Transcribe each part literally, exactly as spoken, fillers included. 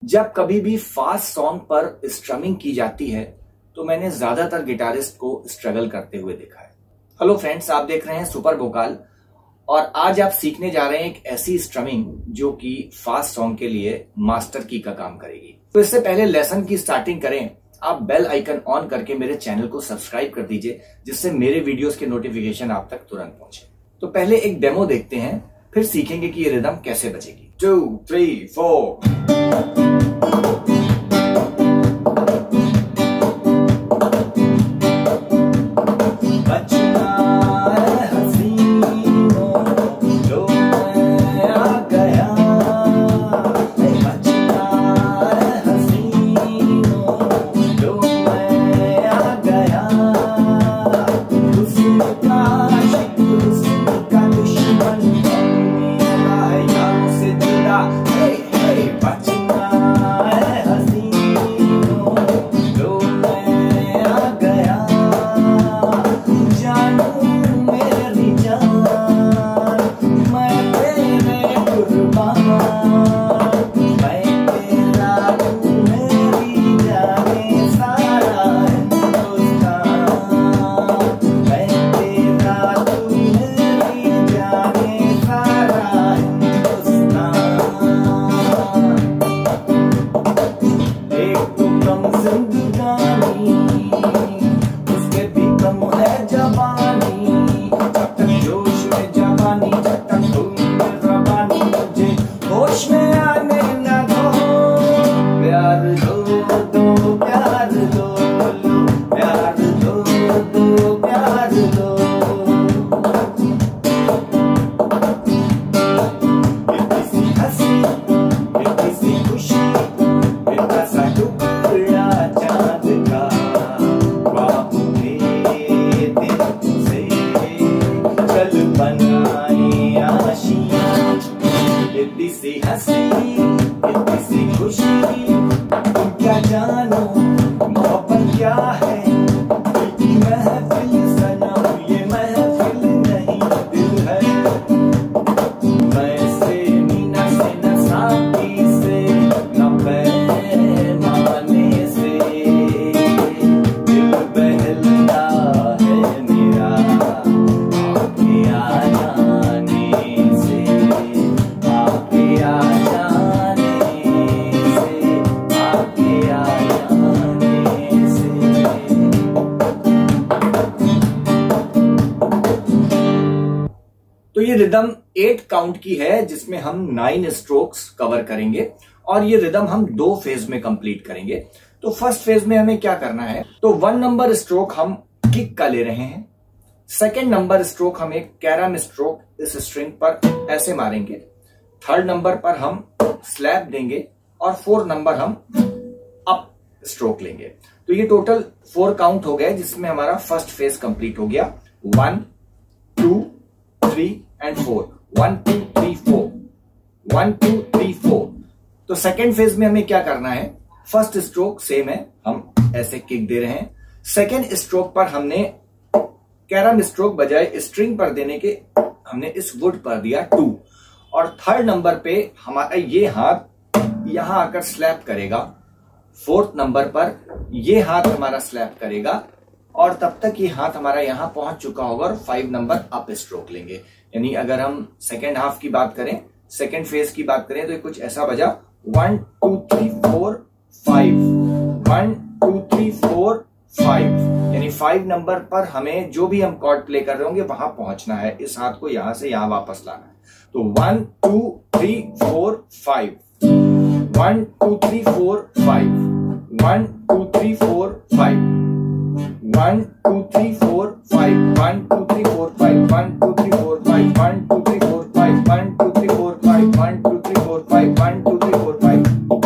जब कभी भी फास्ट सॉन्ग पर स्ट्रमिंग की जाती है तो मैंने ज्यादातर गिटारिस्ट को स्ट्रगल करते हुए देखा है। हेलो फ्रेंड्स, आप देख रहे हैं सुपर वोकल और आज आप सीखने जा रहे हैं एक ऐसी स्ट्रमिंग जो कि फास्ट सॉन्ग के लिए मास्टर की का काम करेगी। तो इससे पहले लेसन की स्टार्टिंग करें, आप बेल आइकन ऑन करके मेरे चैनल को सब्सक्राइब कर दीजिए, जिससे मेरे वीडियोस के नोटिफिकेशन आप तक तुरंत पहुंचे। तो पहले एक डेमो देखते हैं, फिर सीखेंगे कि ये रिदम कैसे बजेगी। To three four. क्या जानो मोहब्बत क्या है, महफिल सनम ये महफिल नहीं दिल है। मैं से मीना से न साथी से न पैमाने से, दिल बहलता है मेरा आपके आ जाने से, आपके आ जाने से, आपके आ जाने से। तो ये रिदम एट काउंट की है, जिसमें हम नाइन स्ट्रोक्स कवर करेंगे और ये रिदम हम दो फेज में कंप्लीट करेंगे। तो फर्स्ट फेज में हमें क्या करना है, तो वन नंबर स्ट्रोक हम किक का ले रहे हैं, सेकेंड नंबर स्ट्रोक हम एक कैरम स्ट्रोक इस स्ट्रिंग पर ऐसे मारेंगे, थर्ड नंबर पर हम स्लैप देंगे और फोर्थ नंबर हम अप स्ट्रोक लेंगे। तो ये टोटल फोर काउंट हो गए, जिसमें हमारा फर्स्ट फेज कंप्लीट हो गया। One two three and four, one two three four, one two three four. तो सेकेंड फेज में हमें क्या करना है, फर्स्ट स्ट्रोक सेम है, हम ऐसे किक दे रहे हैं, सेकेंड स्ट्रोक पर हमने कैरम स्ट्रोक बजाय स्ट्रिंग पर देने के हमने इस वुड पर दिया टू, और थर्ड नंबर पे हमारा ये हाथ यहां आकर स्लैप करेगा, फोर्थ नंबर पर ये हाथ हमारा स्लैप करेगा और तब तक ये हाथ हमारा यहां पहुंच चुका होगा और फाइव नंबर अप स्ट्रोक लेंगे। यानी अगर हम सेकेंड हाफ की बात करें, सेकेंड फेज की बात करें, तो ये कुछ ऐसा बजा, one two three four five, one two three four five, यानी फाइव नंबर पर हमें जो भी हम कॉर्ड प्ले कर रहे होंगे वहां पहुंचना है, इस हाथ को यहां से यहां वापस लाना है। तो one two three four five, one two three four five, one two three four five, one two three four five, one two three four five, one two three four five, one two three four five, one two three four five, one two three four five, one two three four five.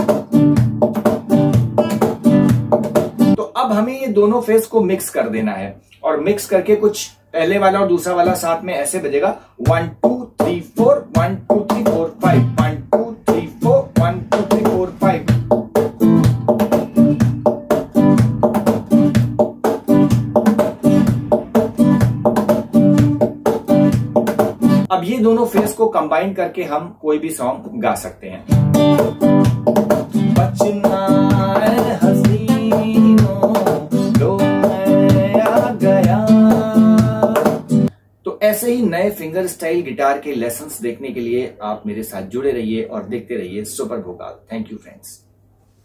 तो अब हमें ये दोनों phase को mix कर देना है और मिक्स करके कुछ पहले वाला और दूसरा वाला साथ में ऐसे बजेगा, one two three four, one two three four five, one two three four, one two three four five. अब ये दोनों फेज को कंबाइन करके हम कोई भी सॉन्ग गा सकते हैं। तो ऐसे ही नए फिंगर स्टाइल गिटार के लेसन्स देखने के लिए आप मेरे साथ जुड़े रहिए और देखते रहिए सुपर भोकाल। Thank you friends.